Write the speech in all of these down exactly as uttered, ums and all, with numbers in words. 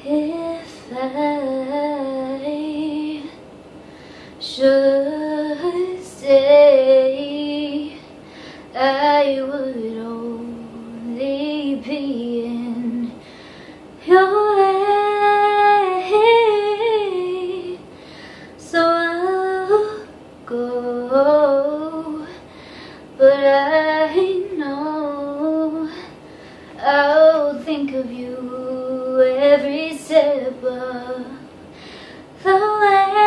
If I should stay, I would only be in your way. So I'll go, but I know I'll think of you every step of the way.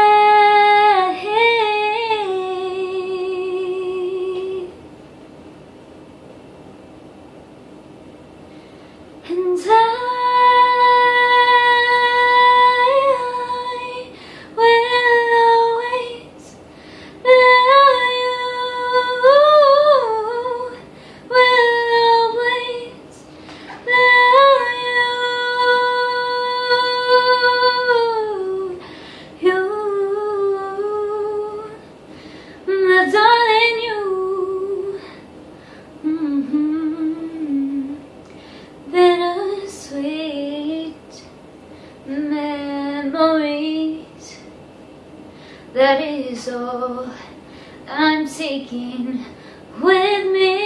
And I will always love you, will always love you, you, my darling, you. Mm-hmm. Bittersweet memories, that is all I'm taking with me.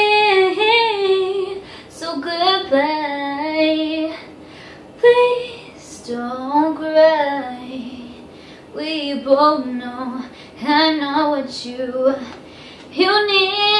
So goodbye, please don't cry. We both know I know what you you need.